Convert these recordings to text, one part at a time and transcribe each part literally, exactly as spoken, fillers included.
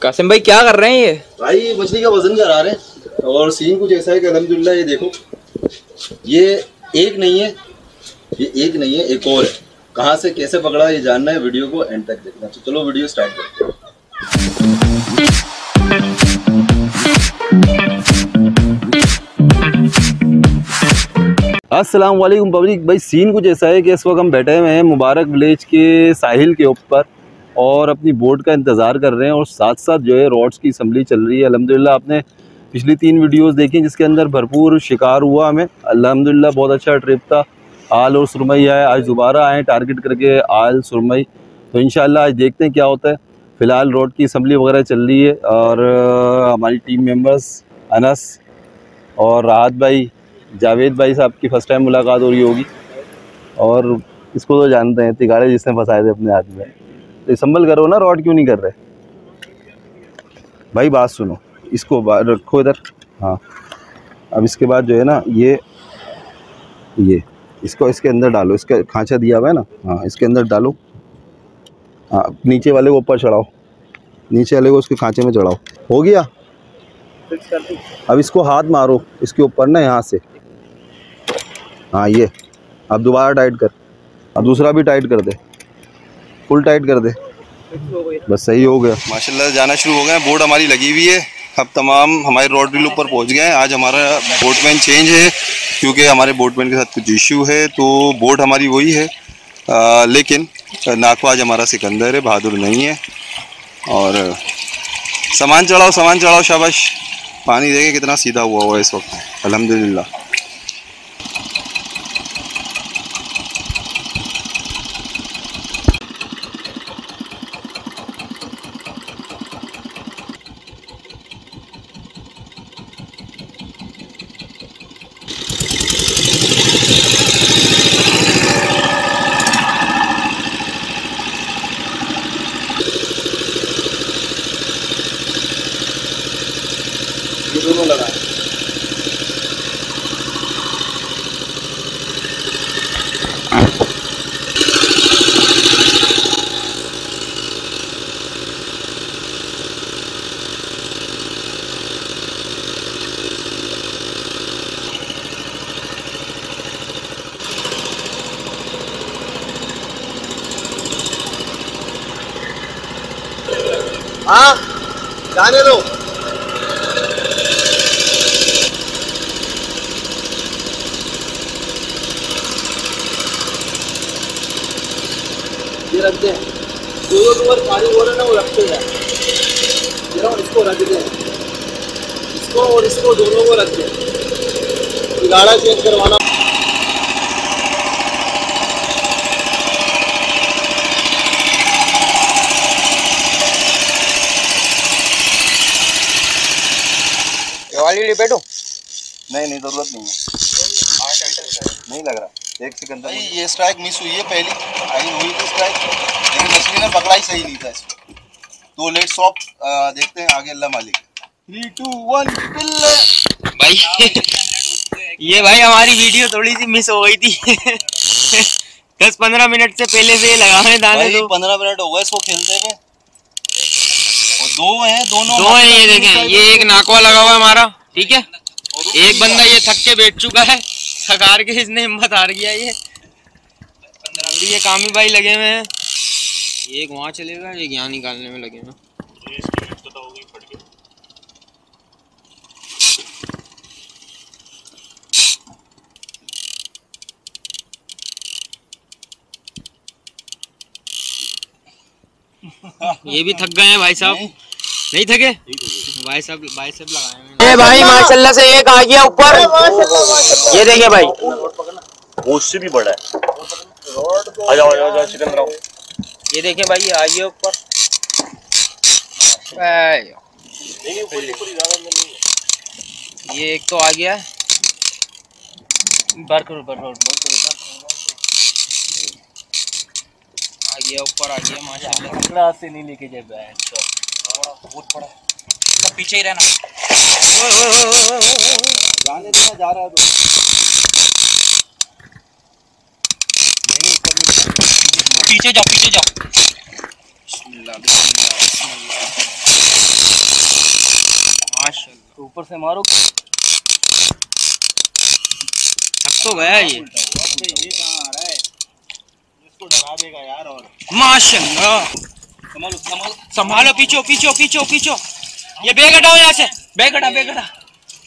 कासिम भाई क्या कर रहे हैं ये? भाई मछली का वजन करा रहे हैं और सीन कुछ ऐसा है कि अल्हम्दुलिल्लाह ये देखो, ये एक नहीं है, ये एक नहीं है, एक और है। कहाँ से कैसे पकड़ा ये जानना है, वीडियो को एंड तक देखना। तो चलो वीडियो स्टार्ट करते हैं। अस्सलाम वालेकुम पब्लिक। भाई सीन कुछ ऐसा है कि इस वक्त हम बैठे हुए हैं मुबारक विलेज के साहिल के ऊपर और अपनी बोट का इंतज़ार कर रहे हैं और साथ साथ जो है रॉड्स की असम्बली चल रही है। अल्हम्दुलिल्लाह आपने पिछली तीन वीडियोस देखी जिसके अंदर भरपूर शिकार हुआ हमें। अल्हम्दुलिल्लाह बहुत अच्छा ट्रिप था। आल और सुरमई आए, आज दोबारा आए टारगेट करके आल सुरमई। तो इंशाल्लाह आज देखते हैं क्या होता है। फ़िलहाल रॉड की असम्बली वगैरह चल रही है और हमारी टीम मेम्बर्स अनस और राहत भाई, जावेद भाई साहब की फ़र्स्ट टाइम मुलाकात हो रही होगी और इसको तो जानते हैं, तिगाड़े जिसने फंसाए थे अपने हाथ में। तो संभल करो ना, रॉड क्यों नहीं कर रहे भाई? बात सुनो, इसको रखो इधर। हाँ, अब इसके बाद जो है ना ये ये इसको इसके अंदर डालो, इसका खांचा दिया हुआ है ना, हाँ इसके अंदर डालो। हाँ नीचे वाले को ऊपर चढ़ाओ, नीचे वाले को उसके खांचे में चढ़ाओ। हो गया? अब इसको हाथ मारो इसके ऊपर ना, यहाँ से। हाँ ये अब दोबारा टाइट कर, अब दूसरा भी टाइट कर दे, फुल टाइट कर दे, बस सही हो गया। माशाल्लाह जाना शुरू हो गए। बोट हमारी लगी हुई है, अब तमाम हमारे रॉड रील ऊपर पहुंच गए हैं। आज हमारा बोटमैन चेंज है क्योंकि हमारे बोटमैन के साथ कुछ इशू है, तो बोट हमारी वही है आ, लेकिन नाकवा आज हमारा सिकंदर है, बहादुर नहीं है। और सामान चढ़ाओ, सामान चढ़ाओ, शाबाश। पानी देखें कितना सीधा हुआ हुआ है इस वक्त, अल्हम्दुलिल्लाह। ये दोनों लगा हाँ जाने दो। ये रख दे, दो दो नंबर पानी हो रहा है ना, वो रखते हैं। इसको रख दे, इसको और इसको दोनों को रख दे। गाड़ा चेंज करवाना। वाली बैठो। नहीं नहीं जरूरत नहीं है, नहीं लग रहा। एक सेकंड भाई, ये स्ट्राइक मिस हुई है, पहली आई हुई थी स्ट्राइक, लेकिन मछली ने पकड़ा ही सही नहीं था इसको। तो लेट स्टॉप, देखते हैं आगे, अल्लाह मालिक। थ्री टू वन भाई ये भाई हमारी वीडियो थोड़ी सी मिस हो गई थी दस पंद्रह मिनट से पहले से लगाए दाने। तो पंद्रह मिनट हो गए इसको खेलते हुए, और दो हैं, दोनों दो हैं। ये देखें, ये एक नाकवा लगा हुआ है हमारा, ठीक है। एक बंदा ये थक के बैठ चुका है, थकार के इसने हिम्मत हार गया। ये ये कामी भाई लगे हुए हैं, एक वहाँ चलेगा, एक यहाँ निकालने में लगे हुए। ये भी थक गए हैं भाई साहब। नहीं थके भाई साहब, भाई साहब लगाए हैं भाई। माशाल्लाह से एक आ गया ऊपर, ये देखिए भाई, वो उससे भी बड़ा है। आ जाओ, आ जाओ, जाओ चिकन बनाओ। ये देखिए भाई, ये आ गया ऊपर। ये एक तो आ गया, बार करो बार करो आ गया ऊपर, आ गया माशाल्लाह से। नहीं लेके जाए बैठ तो बहुत बड़ा, तो पीछे ही रहना। जाने देना, जा रहा है तो पीछे जाओ, पीछे जाओ। बिस्मिल्लाह बिस्मिल्लाह बिस्मिल्लाह। माशाल्लाह। ऊपर से मारो थक तो गया ये। ये कहाँ आ रहा है, इसको डरा देगा यार। और माशाल्लाह, संभालो संभालो संभालो, पीछो पीछो पीछो पीछो। ये बैग हटाओ यहाँ से, बैग हटा बैग हटा।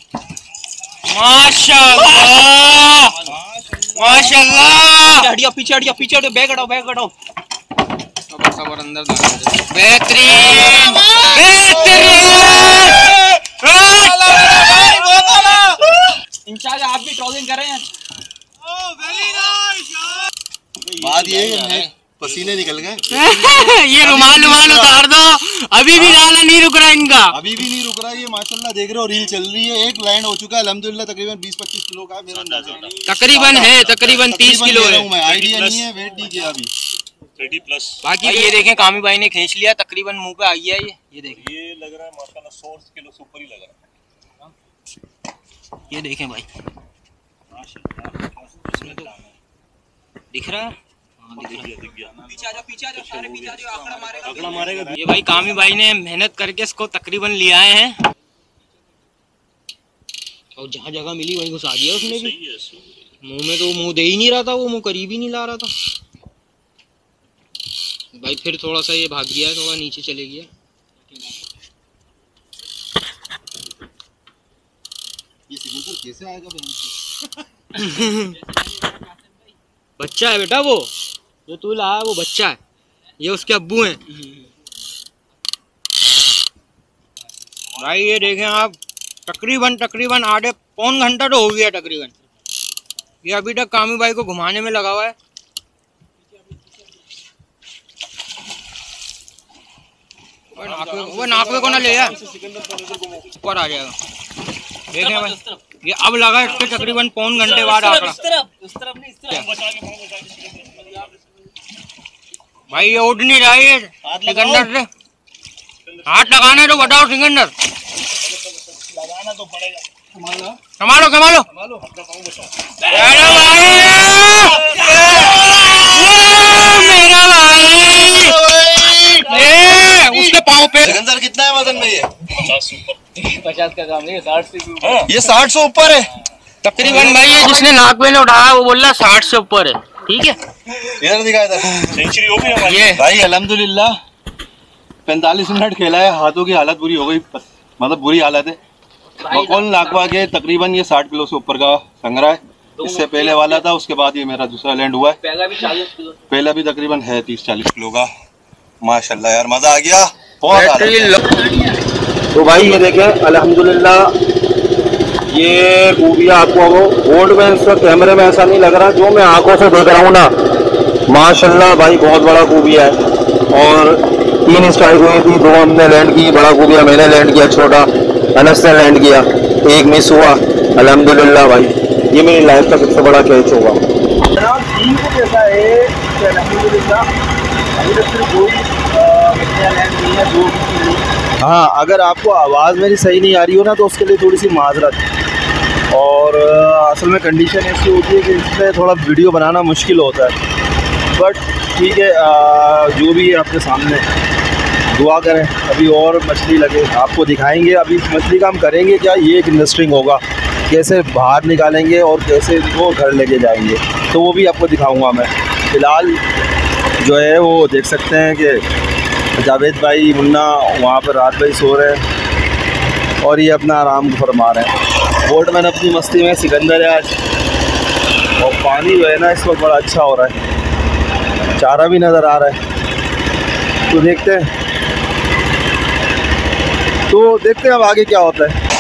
माशाल्लाह माशाल्लाह। हटिया पीछे हटिया पीछे हटिया, बैग हटाओ बैग हटाओ। सबर सबर, अंदर डाल दे। बेहतरीन बेहतरीन। इंचार्ज आप भी ट्रोलिंग कर रहे हैं। बात ये है पसीने निकल गए। ये रुमाल रुमाल उतार दो, अभी भी गाला नहीं रुक रहा इनका। अभी भी नहीं रुक रहा है ये, माशाल्लाह देख रहे हो रील चल रही है। एक लैंड हो चुका है अल्हम्दुलिल्लाह, तकरीबन बीस पच्चीस किलो का है मेरा अंदाजा। तकरीबन है, तकरीबन तीस किलो है। मैं आइडिया नहीं है, वेट नहीं किया अभी। Thirty plus. बाकी ये देखें, कामी भाई ने खींच लिया, तकरीबन मुंह पे आ गया ये। ये देखें, ये लग रहा है माशाल्लाह सौ किलो से ऊपर ही लग रहा है। ये देखें भाई, दिख रहा है? हाँ, दिख रहा है। पीछे आ जाओ पीछे आ जाओ, सारे पीछे आ जाओ, आंकड़ा मारेगा आंकड़ा मारेगा। ये भाई कामी भाई ने मेहनत करके इसको तकरीबन ले आए हैं, और जहाँ जगह मिली वहीं घुसा दिया उसने भी। मुंह में तो मुंह दे ही नहीं रहा था, वो मुंह करीब ही नहीं ला रहा था भाई। फिर थोड़ा सा ये भाग गया, थोड़ा नीचे चले गया। ये सिग्नेचर कैसे आएगा बच्चा है बेटा, वो जो तू लाया वो बच्चा है, ये उसके अब्बू हैं भाई। ये देखें आप, तकरीबन तकरीबन आधे पौन घंटा तो हो गया तकरीबन। ये अभी तक कामी भाई को घुमाने में लगा हुआ है। वो नाकवे को ना ले यार, ऊपर आ जाएगा। देखें भाई, ये अब लगा इसके तकरीबन पौन घंटे बाद आंकड़ा। भाई ये उठ नहीं रहा है सिकंदर से। हाथ लगाना है तो बताओ सिकंदर। लगाना तो पड़ेगा। संभालो संभालो। अरे भाई, मेरा भाई, उसके पाँव पे। सिकंदर कितना है वजन में ये? पचास का काम नहीं, साठ से ऊपर। ये साठ से ऊपर है तकरीबन भाई। ये जिसने नाक में उठाया वो बोल रहा साठ से ऊपर है। ठीक है, इधर दिखा इधर। सेंचुरी हो गई हमारी। ये भाई अल्हम्दुलिल्लाह पैंतालीस मिनट खेला है, हाथों की हालत बुरी हो गई, मतलब बुरी हालत है। मकौल नाकवा के तकरीबन ये साठ किलो से ऊपर का संग्रह है। इससे पहले वाला था, उसके बाद ये मेरा दूसरा लैंड हुआ है। पहला भी चालीस किलो, पहला भी तकरीबन है तीस चालीस किलो का। माशाल्लाह यार, मजा आ गया बहुत। तो भाई ये देखें अल्हम्दुलिल्लाह, ये खूबियाँ आपको वो बोर्ड में इसका कैमरे में ऐसा नहीं लग रहा, जो मैं आंखों से देख रहा हूँ ना, माशाल्लाह भाई बहुत बड़ा खूबिया है। और तीन स्ट्राइक हुई थी, दो हमने लैंड की, बड़ा खूबिया मैंने लैंड किया, छोटा अनस ने लैंड किया, एक मिस हुआ। अल्हम्दुलिल्लाह भाई, ये मेरी लाइफ का सबसे बड़ा कैच होगा। कैसा है अल्हम्दुलिल्लाह, अभी तक सिर्फ कोई लैंड नहीं है, दो भी। हाँ, अगर आपको आवाज़ मेरी सही नहीं आ रही हो ना, तो उसके लिए थोड़ी सी माजरत। और असल में कंडीशन ऐसी होती है कि इसमें थोड़ा वीडियो बनाना मुश्किल होता है, बट ठीक है, जो भी है आपके सामने। दुआ करें अभी और मछली लगे, आपको दिखाएंगे। अभी इस मछली का हम करेंगे क्या, ये एक इंडस्ट्रिंग होगा, कैसे बाहर निकालेंगे और कैसे इनको घर लेके जाएंगे, तो वो भी आपको दिखाऊंगा मैं। फ़िलहाल जो है वो देख सकते हैं कि जावेद भाई मुन्ना वहाँ पर रात भाई सो रहे हैं और ये अपना आराम फरमा रहे हैं। बोटमैन अपनी मस्ती में, सिकंदर है आज। और पानी जो है ना इस वक्त बड़ा अच्छा हो रहा है, चारा भी नज़र आ रहा है। तो देखते हैं तो देखते हैं अब आगे क्या होता है।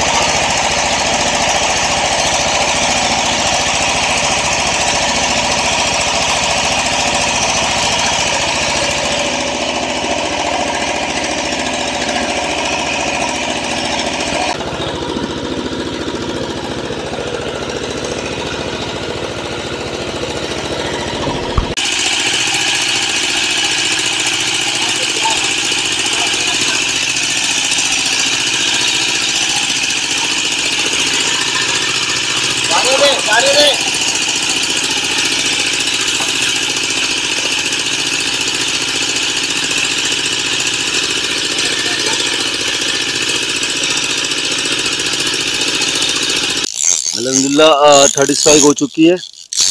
अल्हम्दुलिल्लाह थर्ड स्ट्राइक हो चुकी है।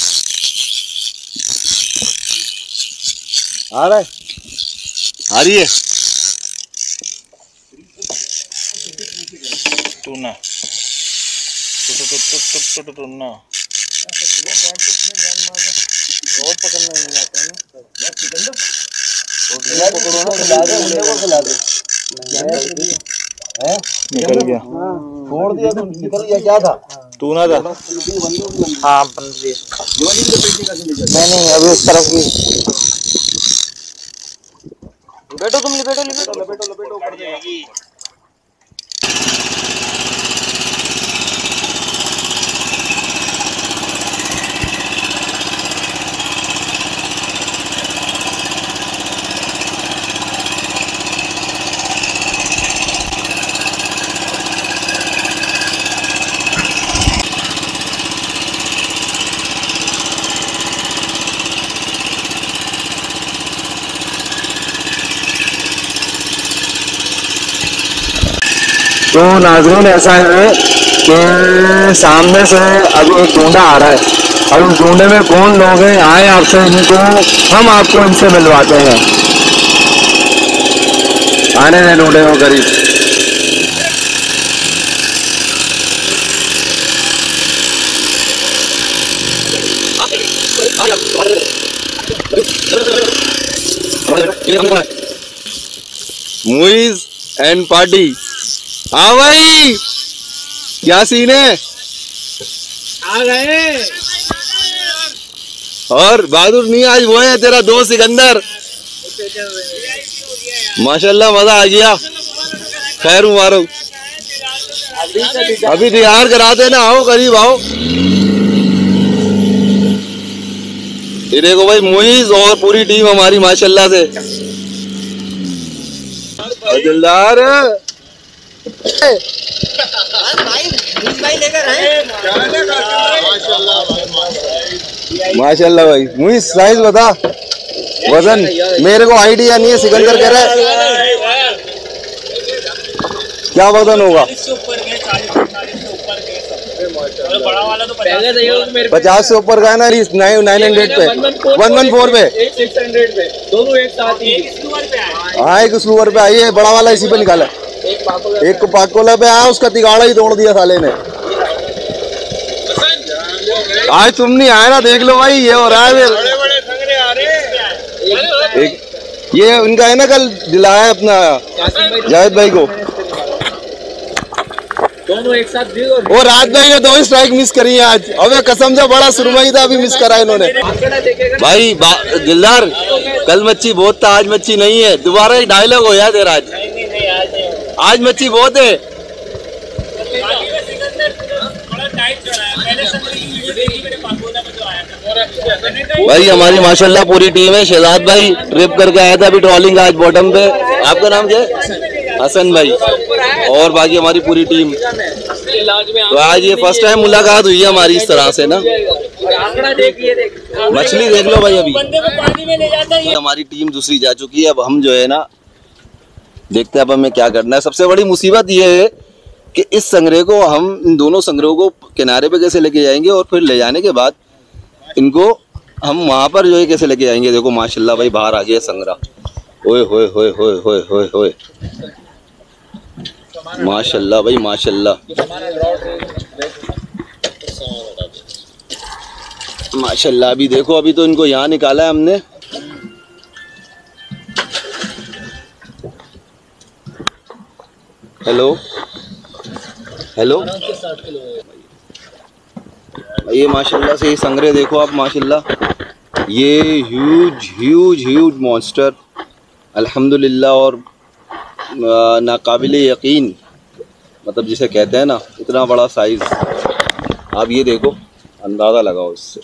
आ रहा है, आ रही है टूना टू टू टू टू टू टूना और पकड़ना नहीं आता है ना। पकड़ो ना, खिला दे मुंडे को, खिला दे। हैं निकल गया, छोड़ दिया तो निकल गया। क्या था? टूना था। हाँ बंद दिया। नहीं नहीं अभी उस तरफ भी। बैठो तुम, लपेटो लपेटो लपेटो लपेटो ऊपर जाएगी। तो नाज़रीन ऐसा है कि सामने से अभी एक ढूंढा आ रहा है और उस ढूंढे में कौन लोग हैं आए आपसे इनको हम आपको इनसे मिलवाते हैं। आने हैं ढूंढे को करीब। Muiz and party. हाँ भाई क्या सीन है? आ गए। और बहादुर नहीं आज वो है तेरा दोस्त सिकंदर। माशाल्लाह मजा आ गया। खैर मुबारक। अभी तैयार कराते ना, आओ करीब आओ। ये देखो भाई मुइज और पूरी टीम हमारी माशाल्लाह से। दिलदार माशाल्लाह भाई। मुझे साइज बता, वजन मेरे को आइडिया नहीं है। सिकंदर कह रहा है क्या वजन होगा? पचास से ऊपर का है ना। नाइन नाइन हंड्रेड पे, वन वन फोर पे, सिक्स हंड्रेड पे, दोनों एक साथ ही। हाँ एक स्लूवर पे आई है, बड़ा वाला इसी पे निकाला। एक को पाकोला पे आया, उसका तिगाड़ा ही तोड़ दिया साले ने। आज तुम नहीं आए ना, देख लो भाई ये हो रहा है। बड़े बड़े संगरे आ रहे। एक ये उनका है ना, कल दिलाया अपना जावेद भाई को। दोनों एक साथ दी। वो रात भाई ने दो स्ट्राइक मिस करी है आज। अबे कसम से बड़ा सुरमई था, अभी मिस करा इन्होंने। भाई दिलदार कल मच्छी बहुत था, आज मच्छी नहीं है। दोबारा एक डायलॉग हो यार तेरा। आज आज मच्छी बहुत है। भाई हमारी माशाल्लाह पूरी टीम है। शहजाद भाई ट्रिप करके आया था अभी ट्रॉलिंग आज बॉटम पे। आपका नाम क्या है? हसन भाई। और बाकी हमारी पूरी टीम। तो आज ये फर्स्ट टाइम मुलाकात हुई है हमारी इस तरह से ना। मछली देख लो भाई। अभी हमारी टीम दूसरी जा चुकी है। अब हम जो है ना देखते हैं अब हमें क्या करना है। सबसे बड़ी मुसीबत ये है कि इस संग्रह को हम इन दोनों संग्रहों को किनारे पे कैसे लेके जाएंगे और फिर ले जाने के बाद इनको हम वहाँ पर जो है कैसे लेके जाएंगे। देखो माशाल्लाह भाई बाहर आ गया संग्रह। ओए होए होए होए होए होए होए माशाल्लाह भाई माशाल्लाह माशाल्लाह। अभी देखो अभी तो इनको यहाँ निकाला है हमने। हेलो हेलो ये माशाल्लाह से ये संग्रह देखो आप माशाल्लाह। ये ह्यूज ह्यूज ह्यूज मॉन्स्टर अल्हम्दुलिल्लाह। और नाकाबिल यकीन मतलब जिसे कहते हैं ना, इतना बड़ा साइज। आप ये देखो, अंदाज़ा लगाओ इससे।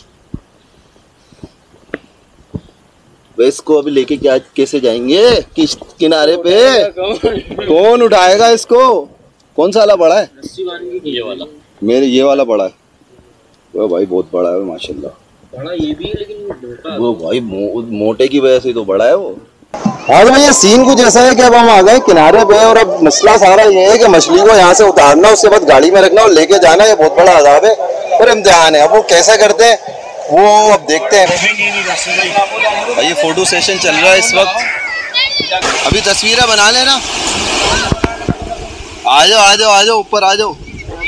वे इसको अभी लेके क्या कैसे जाएंगे किस किनारे पे? कौन उठाएगा इसको? कौन सा वाला बड़ा है? ये वाला। मेरे ये वाला बड़ा है। वो भाई बहुत बड़ा है माशाल्लाह। बड़ा ये भी है लेकिन वो भाई मो, मोटे की वजह से तो बड़ा है वो। हाँ तो भैया सीन कुछ ऐसा है कि अब हम आ गए किनारे पे और अब मसला सारा ये है कि मछली को यहाँ से उतारना, उसके बाद गाड़ी में रखना और लेके जाना। ये बहुत बड़ा अजाब है। और इम्तिहान है। अब वो कैसा करते हैं वो अब देखते हैं। भाई ये फोटो सेशन चल रहा है इस वक्त, अभी तस्वीरें बना लेना। आ जाओ आ जाओ आ जाओ ऊपर आ जाओ।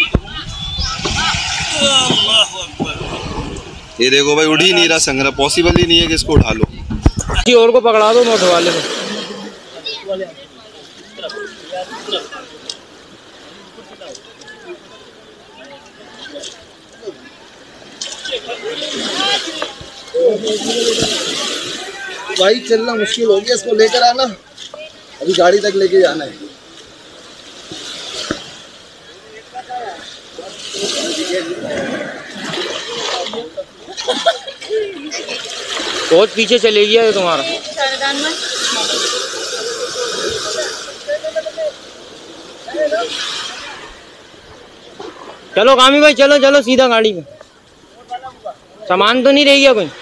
ये देखो भाई उड़ ही नहीं रहा संग्रह, पॉसिबल ही नहीं है कि इसको उठा लो। किसी और को पकड़ा दो, मैं उठवा ले। भाई चलना मुश्किल हो गया, इसको लेकर आना, अभी गाड़ी तक लेके जाना है। बहुत पीछे चले गया है तुम्हारा। चलो कामी भाई चलो चलो सीधा गाड़ी में। सामान तो नहीं रह गया कोई?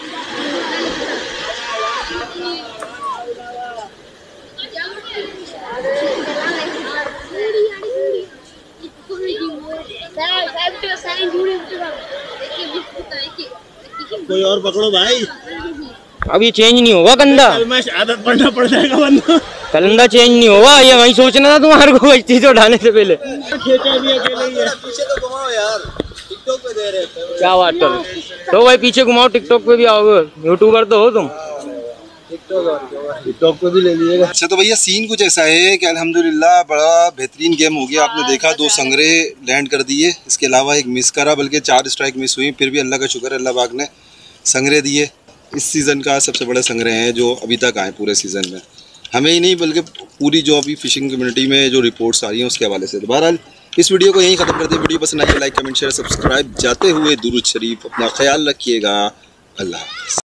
कोई और पकड़ो भाई। अब ये चेंज नहीं होगा कंधा, आदत पड़ना पड़ जाएगा बंदा। कंधा चेंज नहीं होगा, ये वही सोचना था तुम्हारे को कश्ती से उठाने से पहले। खींचा भी अकेले ही है। पीछे तो घुमाओ यार, टिकटॉक पे दे रहे हैं। क्या बात कर, तो भाई पीछे घुमाओ, टिकटॉक पे भी आओगे, यूट्यूबर तो हो तुम। टिकटॉक पे भी ले लीजिएगा। अच्छा तो भैया सीन कुछ ऐसा है कि अल्हम्दुलिल्लाह बड़ा बेहतरीन गेम हो गया। आपने देखा दो संग्रह लैंड कर दिए, इसके अलावा एक मिस करा, बल्कि चार स्ट्राइक मिस हुई, फिर भी अल्लाह का शुक्र है अल्लाह पाक ने संग्रह दिए। इस सीज़न का सबसे बड़ा संग्रह है जो अभी तक आए पूरे सीज़न में, हमें ही नहीं बल्कि पूरी जो अभी फिशिंग कम्युनिटी में जो रिपोर्ट्स आ रही हैं उसके हवाले से। तो बहरहाल इस वीडियो को यहीं ख़त्म करते हैं। वीडियो पसंद आए लाइक कमेंट शेयर सब्सक्राइब। जाते हुए दुरूद शरीफ, अपना ख्याल रखिएगा। अल्लाह हाफ़िज़।